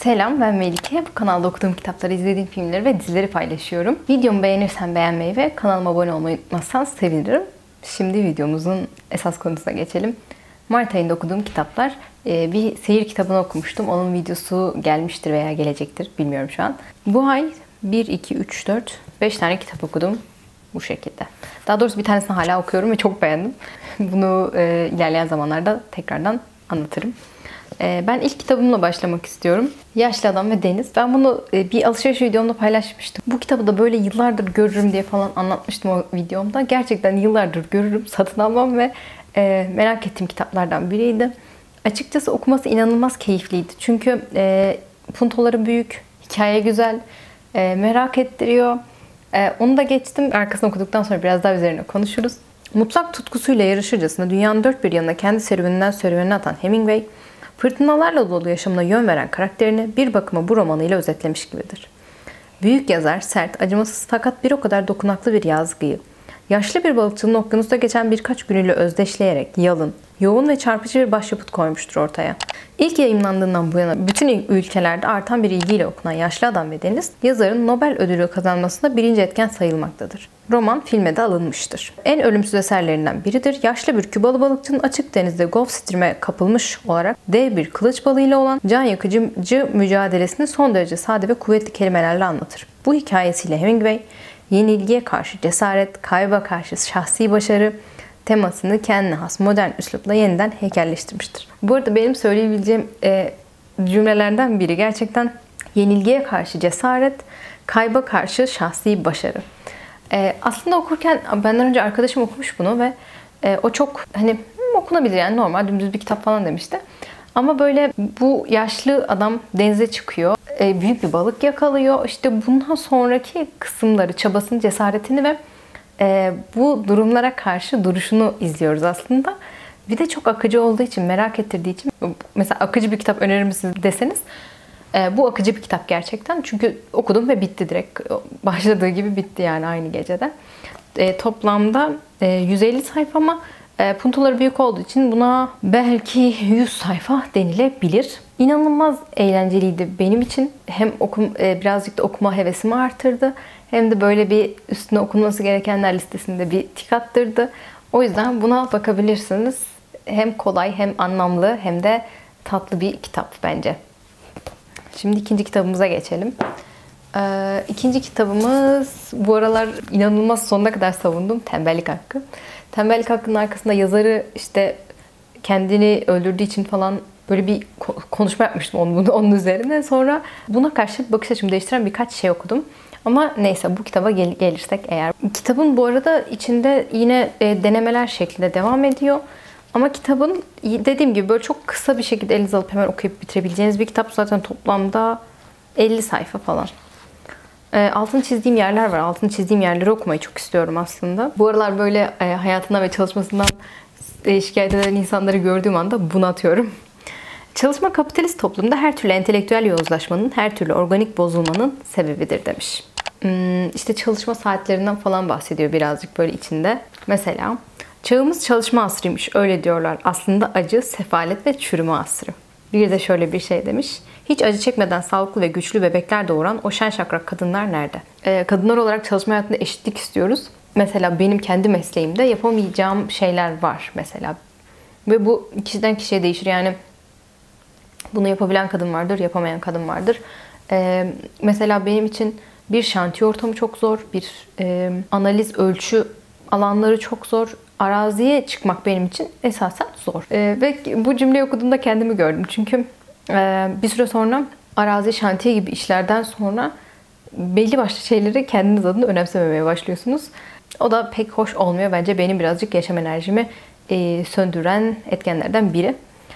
Selam, ben Melike. Bu kanalda okuduğum kitapları, izlediğim filmleri ve dizileri paylaşıyorum. Videomu beğenirsen beğenmeyi ve kanalıma abone olmayı unutmazsan sevinirim. Şimdi videomuzun esas konusuna geçelim. Mart ayında okuduğum kitaplar. Bir seyir kitabını okumuştum. Onun videosu gelmiştir veya gelecektir. Bilmiyorum şu an. Bu ay 1, 2, 3, 4, 5 tane kitap okudum. Bu şekilde. Daha doğrusu bir tanesini hala okuyorum ve çok beğendim. Bunu ilerleyen zamanlarda tekrardan anlatırım. Ben ilk kitabımla başlamak istiyorum. Yaşlı Adam ve Deniz. Ben bunu bir alışveriş videomda paylaşmıştım. Bu kitabı da böyle yıllardır görürüm diye falan anlatmıştım o videomda. Gerçekten yıllardır görürüm, satın almam ve merak ettiğim kitaplardan biriydi. Açıkçası okuması inanılmaz keyifliydi. Çünkü puntoları büyük, hikaye güzel, merak ettiriyor. Onu da geçtim. Arkasını okuduktan sonra biraz daha üzerine konuşuruz. Mutlak tutkusuyla yarışırcasına dünyanın dört bir yanına kendi serüveninden serüvenine atan Hemingway, fırtınalarla dolu yaşamına yön veren karakterini bir bakıma bu romanıyla özetlemiş gibidir. Büyük yazar, sert, acımasız fakat bir o kadar dokunaklı bir yazgıyı, yaşlı bir balıkçının okyanusta geçen birkaç günüyle özdeşleyerek yalın, yoğun ve çarpıcı bir başyapıt koymuştur ortaya. İlk yayımlandığından bu yana bütün ülkelerde artan bir ilgiyle okunan Yaşlı Adam ve Deniz, yazarın Nobel ödülü kazanmasında birinci etken sayılmaktadır. Roman filme de alınmıştır. En ölümsüz eserlerinden biridir. Yaşlı bir Kübalı balıkçının açık denizde Gulf Stream'e kapılmış olarak dev bir kılıç balığıyla olan can yakıcı mücadelesini son derece sade ve kuvvetli kelimelerle anlatır. Bu hikayesiyle Hemingway, yenilgiye karşı cesaret, kayba karşı şahsi başarı temasını kendine has modern üslupla yeniden heykelleştirmiştir. Bu arada benim söyleyebileceğim cümlelerden biri gerçekten yenilgiye karşı cesaret, kayba karşı şahsi başarı. Aslında okurken benden önce arkadaşım okumuş bunu ve o çok okunabilir yani normal dümdüz bir kitap falan demişti. Ama böyle bu yaşlı adam denize çıkıyor. Büyük bir balık yakalıyor. İşte bundan sonraki kısımları, çabasını, cesaretini ve bu durumlara karşı duruşunu izliyoruz aslında. Bir de çok akıcı olduğu için, merak ettirdiği için. Mesela akıcı bir kitap önerir misiniz deseniz. Bu akıcı bir kitap gerçekten. Çünkü okudum ve bitti direkt. Başladığı gibi bitti yani aynı gecede. Toplamda 150 sayfa ama puntoları büyük olduğu için buna belki 100 sayfa denilebilir. İnanılmaz eğlenceliydi benim için. Hem birazcık da okuma hevesimi artırdı. Hem de böyle bir üstüne okunması gerekenler listesinde bir tik attırdı. O yüzden buna bakabilirsiniz. Hem kolay hem anlamlı hem de tatlı bir kitap bence. Şimdi ikinci kitabımıza geçelim. İkinci kitabımız bu aralar inanılmaz sonuna kadar savundum. Tembellik Hakkı. Tembellik Hakkı'nın arkasında yazarı işte kendini öldürdüğü için falan böyle bir konuşma yapmıştım onun üzerine. Sonra buna karşı bakış açımı değiştiren birkaç şey okudum. Ama neyse bu kitaba gelirsek eğer. Kitabın bu arada içinde yine denemeler şeklinde devam ediyor. Ama kitabın dediğim gibi böyle çok kısa bir şekilde elinize alıp hemen okuyup bitirebileceğiniz bir kitap. Zaten toplamda 50 sayfa falan. Altını çizdiğim yerler var. Altını çizdiğim yerleri okumayı çok istiyorum aslında. Bu aralar böyle hayatından ve çalışmasından şikayet eden insanları gördüğüm anda bunatıyorum. Çalışma kapitalist toplumda her türlü entelektüel yozlaşmanın, her türlü organik bozulmanın sebebidir demiş. İşte çalışma saatlerinden falan bahsediyor birazcık böyle içinde. Mesela çağımız çalışma asrıymış öyle diyorlar. Aslında acı, sefalet ve çürüme asrı. Bir de şöyle bir şey demiş. Hiç acı çekmeden sağlıklı ve güçlü bebekler doğuran o şen şakrak kadınlar nerede? Kadınlar olarak çalışma hayatında eşitlik istiyoruz. Mesela benim kendi mesleğimde yapamayacağım şeyler var mesela. Ve bu kişiden kişiye değişir. Yani bunu yapabilen kadın vardır, yapamayan kadın vardır. Mesela benim için bir şantiye ortamı çok zor. Bir analiz, ölçü alanları çok zor. Araziye çıkmak benim için esasen zor. Ve bu cümleyi okuduğumda kendimi gördüm. Çünkü bir süre sonra arazi, şantiye gibi işlerden sonra belli başlı şeyleri kendiniz adına önemsememeye başlıyorsunuz. O da pek hoş olmuyor. Bence benim birazcık yaşam enerjimi söndüren etkenlerden biri.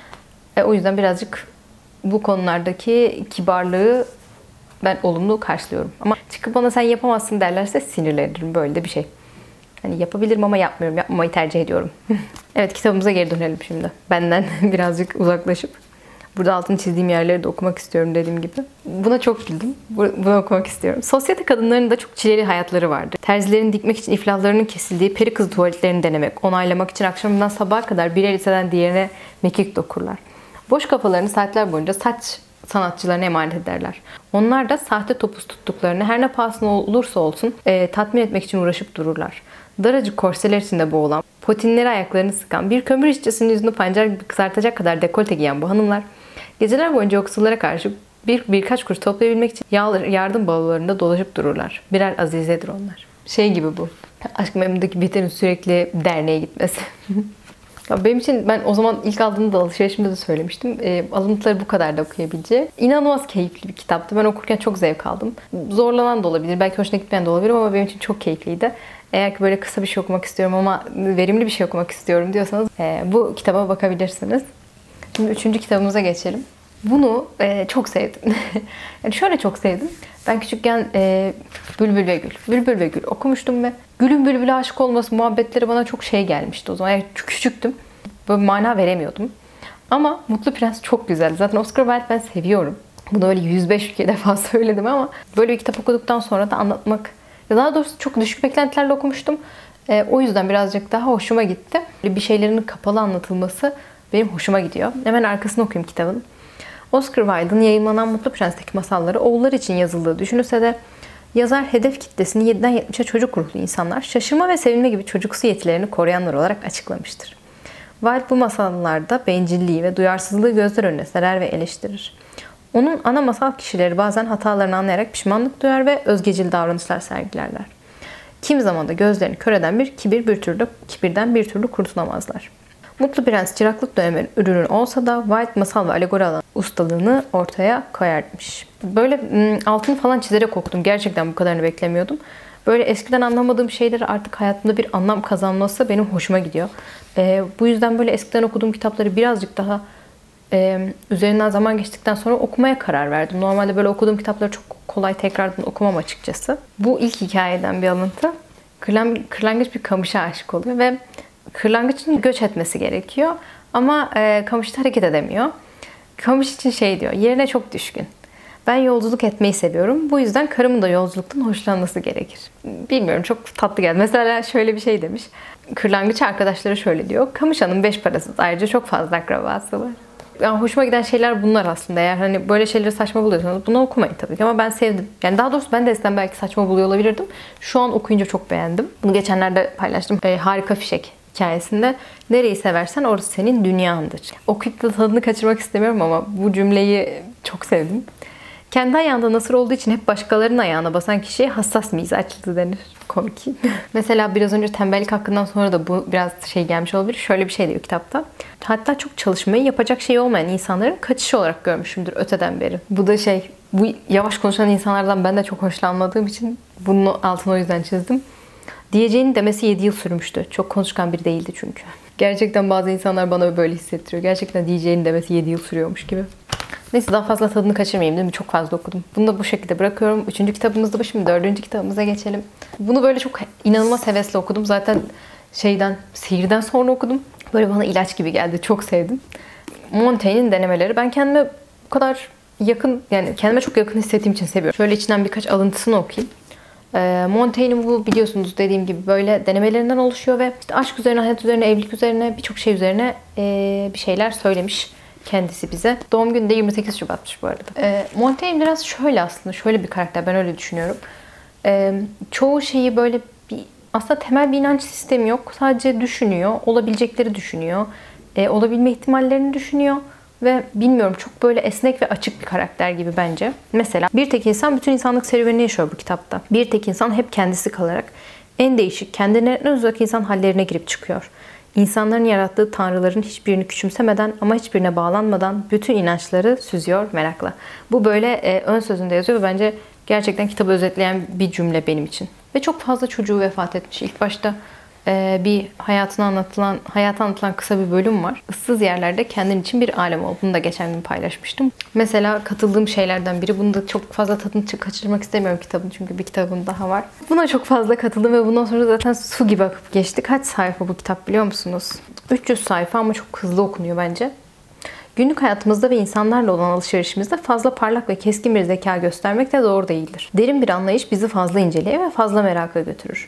O yüzden birazcık bu konulardaki kibarlığı ben olumlu karşılıyorum. Ama çıkıp bana sen yapamazsın derlerse sinirlenirim. Böyle de bir şey. Hani yapabilirim ama yapmıyorum. Yapmamayı tercih ediyorum. Evet, kitabımıza geri dönelim şimdi. Benden birazcık uzaklaşıp. Burada altını çizdiğim yerleri de okumak istiyorum dediğim gibi. Buna çok güldüm. Bunu okumak istiyorum. Sosyete kadınlarının da çok çileli hayatları vardı. Terzilerin dikmek için iflahlarının kesildiği peri kızı tuvaletlerini denemek, onaylamak için akşamından sabaha kadar birer liseden diğerine mekik dokurlar. Boş kafalarını saatler boyunca saç sanatçılarına emanet ederler. Onlar da sahte topuz tuttuklarını her ne pahasına olursa olsun tatmin etmek için uğraşıp dururlar. Daracık korseler içinde boğulan, potinleri ayaklarını sıkan, bir kömür işçisinin yüzünü pancar gibi kızartacak kadar dekolte giyen bu hanımlar, geceler boyunca yoksullara karşı birkaç kuruş toplayabilmek için yardım bavullarında dolaşıp dururlar. Birer azizedir onlar. Şey gibi bu. Aşk-ı Memnu'daki Bihter'in sürekli derneğe gitmesi. Benim için, ben o zaman ilk aldığımda alışverişimde de söylemiştim. Alıntıları bu kadar da okuyabileceğim. İnanılmaz keyifli bir kitaptı. Ben okurken çok zevk aldım. Zorlanan da olabilir. Belki hoşuna gitmeyen de olabilir ama benim için çok keyifliydi. Eğer ki böyle kısa bir şey okumak istiyorum ama verimli bir şey okumak istiyorum diyorsanız bu kitaba bakabilirsiniz. Şimdi 3. kitabımıza geçelim. Bunu çok sevdim. Yani şöyle çok sevdim. Ben küçükken Bülbül ve Gül okumuştum ve Gül'ün Bülbül'e aşık olması muhabbetleri bana çok şey gelmişti o zaman. Yani küçüktüm. Böyle manaa veremiyordum. Ama Mutlu Prens çok güzeldi. Zaten Oscar Wilde ben seviyorum. Bunu öyle 105 defa söyledim ama böyle bir kitap okuduktan sonra da anlatmak, daha doğrusu çok düşük beklentilerle okumuştum. O yüzden birazcık daha hoşuma gitti. Bir şeylerin kapalı anlatılması benim hoşuma gidiyor. Hemen arkasını okuyayım kitabın. Oscar Wilde'ın yayınlanan Mutlu Prens'teki masalları oğullar için yazıldığı düşünülse de yazar hedef kitlesini 7'den 70'e çocuk ruhlu insanlar, şaşırma ve sevinme gibi çocuksu yetilerini koruyanlar olarak açıklamıştır. Wilde bu masallarda bencilliği ve duyarsızlığı gözler önüne serer ve eleştirir. Onun ana masal kişileri bazen hatalarını anlayarak pişmanlık duyar ve özgecil davranışlar sergilerler. Kimi zaman da gözlerini kör eden kibirden bir türlü kurtulamazlar. Mutlu Prens çıraklık dönemi ürünü olsa da Wilde masal ve alegori alan ustalığını ortaya koyarmış. Böyle altını falan çizerek okudum. Gerçekten bu kadarını beklemiyordum. Böyle eskiden anlamadığım şeyleri artık hayatımda bir anlam kazanması benim hoşuma gidiyor. Bu yüzden böyle eskiden okuduğum kitapları birazcık daha üzerinden zaman geçtikten sonra okumaya karar verdim. Normalde böyle okuduğum kitapları çok kolay tekrardan okumam açıkçası. Bu ilk hikayeden bir alıntı. Kırlangıç bir kamışa aşık oluyor ve kırlangıçın göç etmesi gerekiyor. Ama kamış da hareket edemiyor. Kamış için şey diyor, yerine çok düşkün. Ben yolculuk etmeyi seviyorum. Bu yüzden karımın da yolculuktan hoşlanması gerekir. Bilmiyorum, çok tatlı geldi. Mesela şöyle bir şey demiş. Kırlangıç arkadaşları şöyle diyor. Kamış hanım 5 parasız. Ayrıca çok fazla akrabası var. Yani hoşuma giden şeyler bunlar aslında. Eğer hani böyle şeyleri saçma buluyorsanız bunu okumayın tabii ki. Ama ben sevdim. Yani daha doğrusu ben de eskiden belki saçma buluyor olabilirdim. Şu an okuyunca çok beğendim. Bunu geçenlerde paylaştım. Harika Fişek hikayesinde. Nereyi seversen orası senin dünyandır. Okuyup da tadını kaçırmak istemiyorum ama bu cümleyi çok sevdim. Kendi ayağında nasır olduğu için hep başkalarının ayağına basan kişiye hassas mizaçlı denir. Komik. Mesela biraz önce tembellik hakkından sonra da bu biraz şey gelmiş olabilir. Şöyle bir şey diyor kitapta. Hatta çok çalışmayı yapacak şey olmayan insanların kaçışı olarak görmüşümdür öteden beri. Bu da bu yavaş konuşan insanlardan ben de çok hoşlanmadığım için bunun altını o yüzden çizdim. Diyeceğini demesi 7 yıl sürmüştü. Çok konuşkan biri değildi çünkü. Gerçekten bazı insanlar bana böyle hissettiriyor. Gerçekten diyeceğini demesi 7 yıl sürüyormuş gibi. Neyse, daha fazla tadını kaçırmayayım değil mi? Çok fazla okudum. Bunu da bu şekilde bırakıyorum. 3. kitabımız da bu. Şimdi 4. kitabımıza geçelim. Bunu böyle çok inanılmaz hevesle okudum. Zaten Sihir'den sonra okudum. Böyle bana ilaç gibi geldi. Çok sevdim. Montaigne'in denemeleri. Ben kendime bu kadar yakın, yani kendime çok yakın hissettiğim için seviyorum. Şöyle içinden birkaç alıntısını okuyayım. Montaigne'in bu, biliyorsunuz dediğim gibi böyle denemelerinden oluşuyor ve işte aşk üzerine, hayat üzerine, evlilik üzerine, birçok şey üzerine bir şeyler söylemiş kendisi bize. Doğum günü de 28 Şubat'mış bu arada. Montaigne biraz şöyle bir karakter, ben öyle düşünüyorum. Çoğu şeyi böyle aslında temel bir inanç sistemi yok. Sadece düşünüyor, olabilecekleri düşünüyor, olabilme ihtimallerini düşünüyor. Ve bilmiyorum, çok böyle esnek ve açık bir karakter gibi bence. Mesela bir tek insan bütün insanlık serüvenini yaşıyor bu kitapta. Bir tek insan hep kendisi kalarak en değişik, kendinden en uzak insan hallerine girip çıkıyor. İnsanların yarattığı tanrıların hiçbirini küçümsemeden ama hiçbirine bağlanmadan bütün inançları süzüyor merakla. Bu böyle ön sözünde yazıyor ve bence gerçekten kitabı özetleyen bir cümle benim için. Ve çok fazla çocuğu vefat etmiş. İlk başta bir hayatı anlatılan kısa bir bölüm var. Issız yerlerde kendin için bir alem ol. Bunu da geçen gün paylaşmıştım. Mesela katıldığım şeylerden biri. Bunu da çok fazla tadını kaçırmak istemiyorum kitabın. Çünkü bir kitabım daha var. Buna çok fazla katıldım ve bundan sonra zaten su gibi akıp geçti. Kaç sayfa bu kitap biliyor musunuz? 300 sayfa ama çok hızlı okunuyor bence. Günlük hayatımızda ve insanlarla olan alışverişimizde fazla parlak ve keskin bir zeka göstermek de doğru değildir. Derin bir anlayış bizi fazla inceleye ve fazla meraka götürür.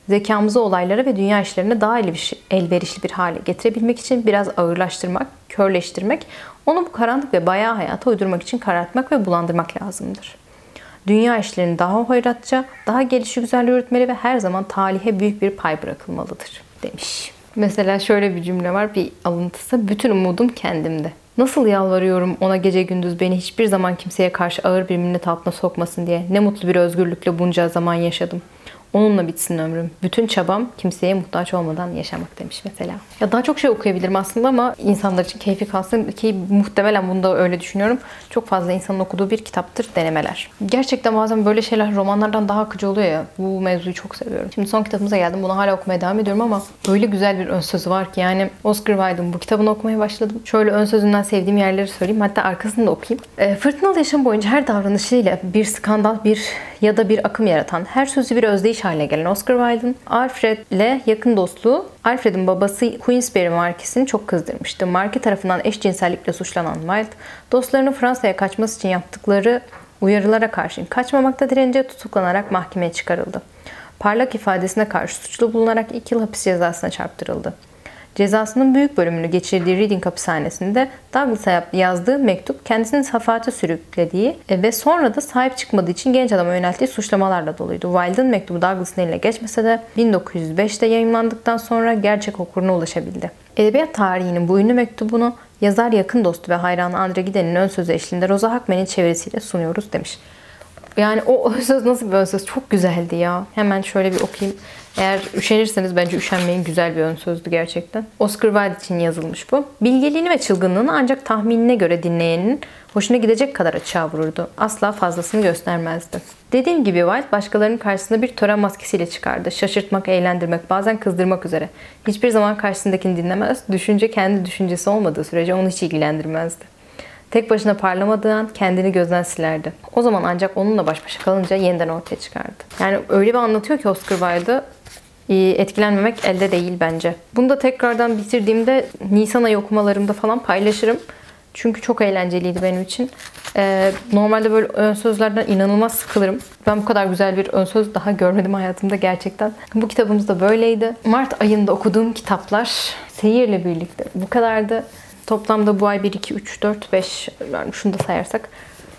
Zekamızı olaylara ve dünya işlerine daha elverişli bir hale getirebilmek için biraz ağırlaştırmak, körleştirmek, onu bu karanlık ve bayağı hayata uydurmak için karartmak ve bulandırmak lazımdır. Dünya işlerini daha hoyratça, daha gelişigüzel yürütmeli ve her zaman talihe büyük bir pay bırakılmalıdır demiş. Mesela şöyle bir cümle var, bir alıntısı. Bütün umudum kendimde. Nasıl yalvarıyorum ona gece gündüz beni hiçbir zaman kimseye karşı ağır bir minnet altına sokmasın diye. Ne mutlu bir özgürlükle bunca zaman yaşadım. Onunla bitsin ömrüm. Bütün çabam kimseye muhtaç olmadan yaşamak demiş mesela. Ya daha çok şey okuyabilirim aslında ama insanlar için keyfi kalsın ki muhtemelen bunu da öyle düşünüyorum. Çok fazla insanın okuduğu bir kitaptır Denemeler. Gerçekten bazen böyle şeyler romanlardan daha akıcı oluyor ya. Bu mevzuyu çok seviyorum. Şimdi son kitabımıza geldim. Bunu hala okumaya devam ediyorum ama böyle güzel bir ön sözü var ki yani Oscar Wilde'ın bu kitabını okumaya başladım. Şöyle ön sözünden sevdiğim yerleri söyleyeyim. Hatta arkasını da okuyayım. Fırtınalı yaşam boyunca her davranışıyla bir skandal, ya da bir akım yaratan, her sözü bir özdeyiş haline gelen Oscar Wilde'ın Alfred'le yakın dostluğu, Alfred'in babası Queensberry markesini çok kızdırmıştı. Marke tarafından eşcinsellikle suçlanan Wilde, dostlarının Fransa'ya kaçması için yaptıkları uyarılara karşın kaçmamakta direnince tutuklanarak mahkemeye çıkarıldı. Parlak ifadesine karşı suçlu bulunarak 2 yıl hapis cezasına çarptırıldı. Cezasının büyük bölümünü geçirdiği Reading hapishanesinde Douglas'a yazdığı mektup kendisini safahate sürüklediği ve sonra da sahip çıkmadığı için genç adama yönelttiği suçlamalarla doluydu. Wilde'ın mektubu Douglas'ın eline geçmese de 1905'te yayımlandıktan sonra gerçek okuruna ulaşabildi. Edebiyat tarihinin bu ünlü mektubunu yazar yakın dostu ve hayranı Andre Gide'nin ön sözü eşliğinde Rosa Hackman'in çevirisiyle sunuyoruz demiş. Yani o ön söz nasıl bir ön söz? Çok güzeldi ya. Hemen şöyle bir okuyayım. Eğer üşenirseniz bence üşenmeyin, güzel bir ön sözdü gerçekten. Oscar Wilde için yazılmış bu. Bilgeliğini ve çılgınlığını ancak tahminine göre dinleyenin hoşuna gidecek kadar açığa vururdu. Asla fazlasını göstermezdi. Dediğim gibi Wilde başkalarının karşısında bir tören maskesiyle çıkardı. Şaşırtmak, eğlendirmek, bazen kızdırmak üzere. Hiçbir zaman karşısındakini dinlemez. Düşünce kendi düşüncesi olmadığı sürece onu hiç ilgilendirmezdi. Tek başına parlamadığı an kendini gözden silerdi. O zaman ancak onunla baş başa kalınca yeniden ortaya çıkardı. Yani öyle bir anlatıyor ki Oscar Wilde'ı, etkilenmemek elde değil bence. Bunu da tekrardan bitirdiğimde Nisan ayı okumalarımda falan paylaşırım. Çünkü çok eğlenceliydi benim için. Normalde böyle ön sözlerden inanılmaz sıkılırım. Ben bu kadar güzel bir ön söz daha görmedim hayatımda gerçekten. Bu kitabımız da böyleydi. Mart ayında okuduğum kitaplar Seyir'le birlikte bu kadardı. Toplamda bu ay 1, 2, 3, 4, 5, yani şunu da sayarsak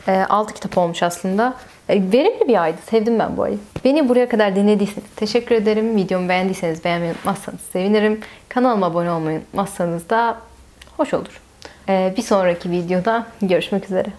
6 kitap olmuş aslında. Verimli bir aydı. Sevdim ben bu ayı. Beni buraya kadar dinlediyseniz teşekkür ederim. Videomu beğendiyseniz beğenmeyi unutmazsanız sevinirim. Kanalıma abone olmayı unutmazsanız da hoş olur. Bir sonraki videoda görüşmek üzere.